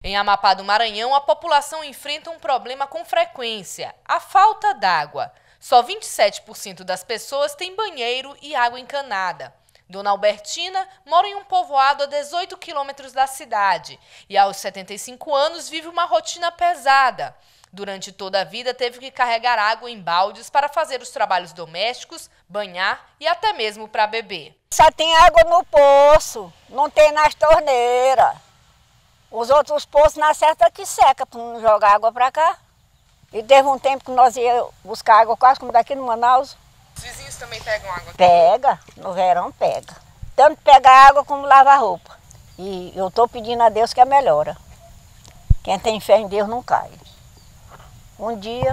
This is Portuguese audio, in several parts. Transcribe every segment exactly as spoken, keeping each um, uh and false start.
Em Amapá do Maranhão, a população enfrenta um problema com frequência: a falta d'água. Só vinte e sete por cento das pessoas têm banheiro e água encanada. Dona Albertina mora em um povoado a dezoito quilômetros da cidade e, aos setenta e cinco anos, vive uma rotina pesada. Durante toda a vida, teve que carregar água em baldes para fazer os trabalhos domésticos, banhar e até mesmo para beber. Só tem água no poço, não tem nas torneiras. Os outros poços na certa que seca, para não jogar água para cá. E teve um tempo que nós íamos buscar água quase como daqui no Manaus. Os vizinhos também pegam água aqui? Pega, no verão pega. Tanto pega água como lava roupa. E eu estou pedindo a Deus que a melhora. Quem tem fé em Deus não cai. Um dia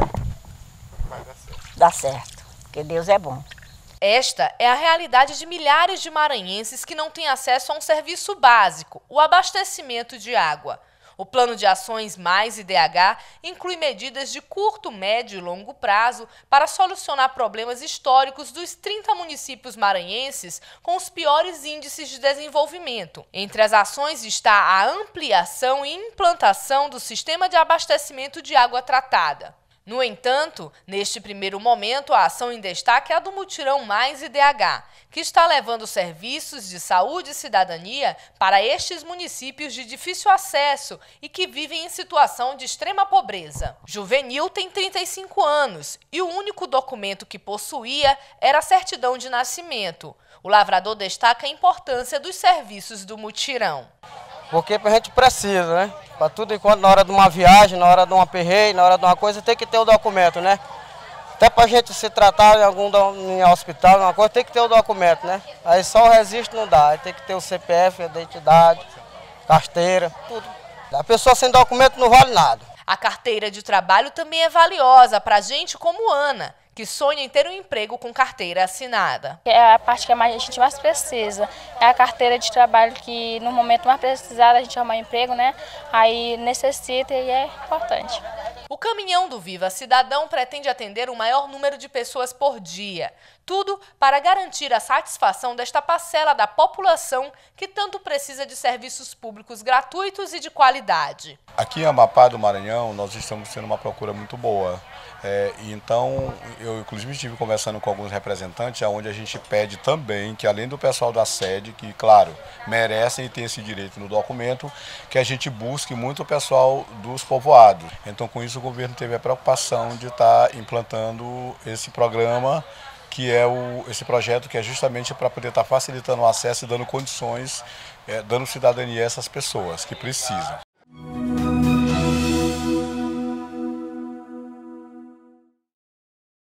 vai dar certo. Dá certo, porque Deus é bom. Esta é a realidade de milhares de maranhenses que não têm acesso a um serviço básico, o abastecimento de água. O Plano de Ações Mais I D H inclui medidas de curto, médio e longo prazo para solucionar problemas históricos dos trinta municípios maranhenses com os piores índices de desenvolvimento. Entre as ações está a ampliação e implantação do sistema de abastecimento de água tratada. No entanto, neste primeiro momento, a ação em destaque é a do Mutirão Mais I D H, que está levando serviços de saúde e cidadania para estes municípios de difícil acesso e que vivem em situação de extrema pobreza. Juvenil tem trinta e cinco anos e o único documento que possuía era a certidão de nascimento. O lavrador destaca a importância dos serviços do mutirão. Porque a gente precisa, né? Para tudo enquanto, na hora de uma viagem, na hora de um aperreio, na hora de uma coisa, tem que ter o documento, né? Até para a gente se tratar em algum em hospital, uma coisa, tem que ter o documento, né? Aí só o registro não dá, aí tem que ter o C P F, a identidade, carteira, tudo. A pessoa sem documento não vale nada. A carteira de trabalho também é valiosa para gente como Ana, que sonha em ter um emprego com carteira assinada. É a parte que a gente mais precisa, é a carteira de trabalho que no momento mais precisado a gente arrumar emprego, né? Aí necessita e é importante. O caminhão do Viva Cidadão pretende atender o maior número de pessoas por dia. Tudo para garantir a satisfação desta parcela da população que tanto precisa de serviços públicos gratuitos e de qualidade. Aqui em Amapá do Maranhão, nós estamos tendo uma procura muito boa. É, então, eu inclusive estive conversando com alguns representantes, onde a gente pede também que, além do pessoal da sede, que, claro, merecem e têm esse direito no documento, que a gente busque muito o pessoal dos povoados. Então, com isso, o governo teve a preocupação de estar implantando esse programa, que é o, esse projeto que é justamente para poder estar facilitando o acesso e dando condições, é, dando cidadania a essas pessoas que precisam.